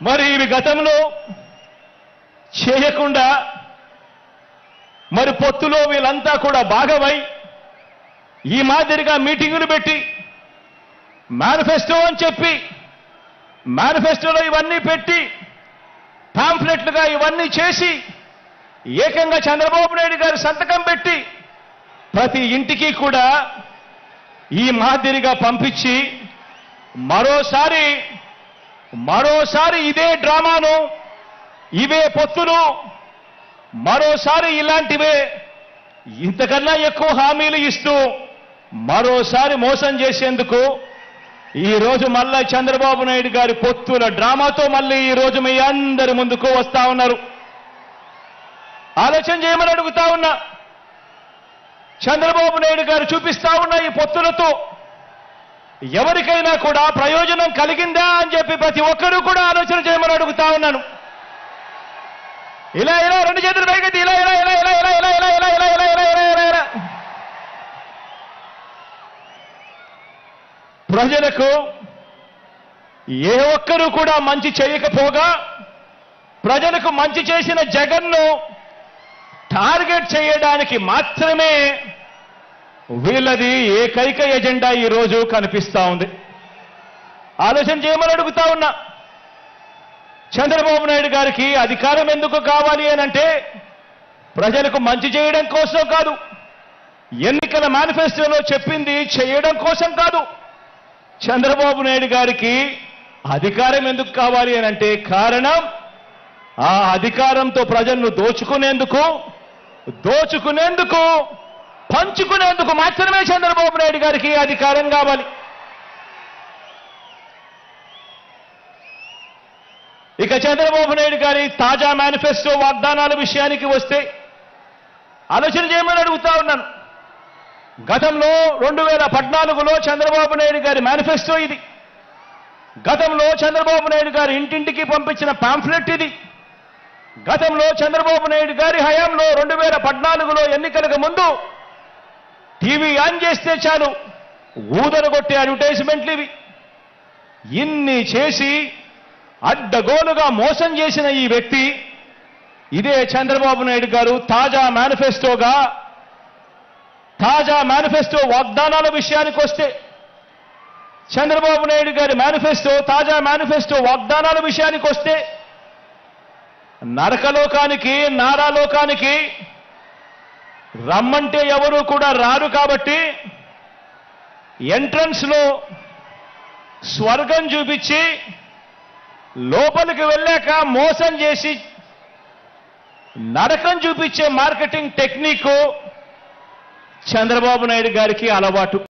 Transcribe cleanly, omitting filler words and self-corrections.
మరి ఇవి గతంలో చేయకుండా మరి పొత్తులో వీళ్ళంతా కూడా భాగమై ఈ మాదిరిగా మీటింగులు పెట్టి మేనిఫెస్టో అని చెప్పి మేనిఫెస్టోలో ఇవన్నీ పెట్టి పాంఫ్లెట్లుగా ఇవన్నీ చేసి ఏకంగా చంద్రబాబు నాయుడు గారి సంతకం పెట్టి ప్రతి ఇంటికి కూడా ఈ మాదిరిగా పంపించి మరోసారి ఇదే డ్రామాను ఇవే పొత్తులు మరోసారి ఇలాంటివే ఇంతకన్నా ఎక్కువ హామీలు ఇస్తూ మరోసారి మోసం చేసేందుకు ఈ రోజు మళ్ళా చంద్రబాబు నాయుడు గారి పొత్తుల డ్రామాతో మళ్ళీ ఈ రోజు మీ అందరి ముందుకు వస్తా ఉన్నారు. ఆలోచన చేయమని అడుగుతా ఉన్నా. చంద్రబాబు నాయుడు గారు చూపిస్తా ఉన్న ఈ పొత్తులతో ఎవరికైనా కూడా ప్రయోజనం కలిగిందా అని చెప్పి ప్రతి ఒక్కరూ కూడా ఆలోచన చేయమని అడుగుతా ఉన్నాను. ఇలా రెండు చేతులు పైకెత్తి ఇలా ప్రజలకు ఏ ఒక్కరూ కూడా మంచి చేయకపోగా ప్రజలకు మంచి చేసిన జగన్ను టార్గెట్ చేయడానికి మాత్రమే వీళ్ళది ఏకైక ఎజెండా ఈ రోజు కనిపిస్తా ఉంది. ఆలోచన చేయమని అడుగుతా ఉన్నా. చంద్రబాబు నాయుడు గారికి అధికారం ఎందుకు కావాలి అనంటే ప్రజలకు మంచి చేయడం కోసం కాదు, ఎన్నికల మేనిఫెస్టోలో చెప్పింది చేయడం కోసం కాదు. చంద్రబాబు నాయుడు గారికి అధికారం ఎందుకు కావాలి అనంటే కారణం ఆ అధికారంతో ప్రజలను దోచుకునేందుకు పంచుకునేందుకు మాత్రమే చంద్రబాబు నాయుడు గారికి అధికారం కావాలి. ఇక చంద్రబాబు నాయుడు గారి తాజా మేనిఫెస్టో వాగ్దానాల విషయానికి వస్తే ఆలోచన చేయమని అడుగుతా ఉన్నాను. గతంలో 2014లో చంద్రబాబు నాయుడు గారి మేనిఫెస్టో ఇది. గతంలో చంద్రబాబు నాయుడు గారు ఇంటింటికి పంపించిన పాంఫ్లెట్ ఇది. గతంలో చంద్రబాబు నాయుడు గారి హయాంలో 2014లో ఎన్నికలకు ముందు టీవీ ఆన్ చేస్తే చాలు ఊదరగొట్టే అడ్వర్టైజ్మెంట్లు ఇవి. ఇన్ని చేసి అడ్డగోలుగా మోసం చేసిన ఈ వ్యక్తి ఇదే చంద్రబాబు నాయుడు గారు తాజా మేనిఫెస్టో వాగ్దానాల విషయానికి వస్తే చంద్రబాబు నాయుడు గారి తాజా మేనిఫెస్టో వాగ్దానాల విషయానికి వస్తే నరకలోకానికి నారాలోకానికి రమ్మంటే ఎవరు కూడా రారు కాబట్టి ఎంట్రన్స్ లో స్వర్గం చూపించి లోపలికి వెళ్ళాక మోసం చేసి నరకం చూపించే మార్కెటింగ్ టెక్నిక్ చంద్రబాబు నాయుడు గారికి అలవాటు.